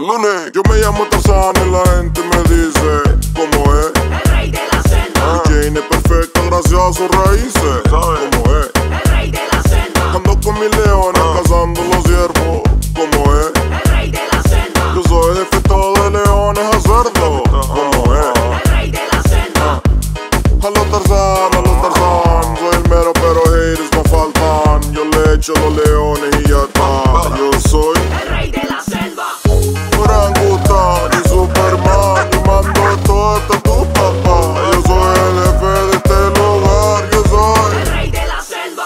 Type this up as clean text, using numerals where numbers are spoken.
lunes. Yo me llamo Tarzán y la gente me dice, ¿cómo es? El rey de la selva. Jane es perfecta gracias a su rey.